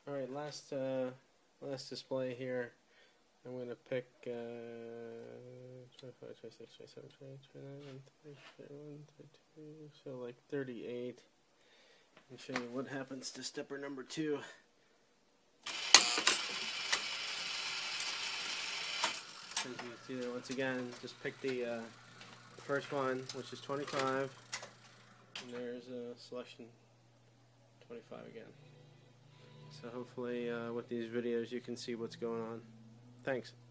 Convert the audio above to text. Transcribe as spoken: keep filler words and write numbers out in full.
Alright, last uh, last display here. I'm going to pick uh, twenty-five, twenty-six, twenty-seven, twenty-eight, twenty-nine, thirty, thirty-one, thirty-two, so like thirty-eight. And show you what happens to stepper number two. As you can see there, once again, just pick the uh, first one, which is twenty-five, and there's a selection twenty-five again. So hopefully uh, with these videos you can see what's going on. Thanks.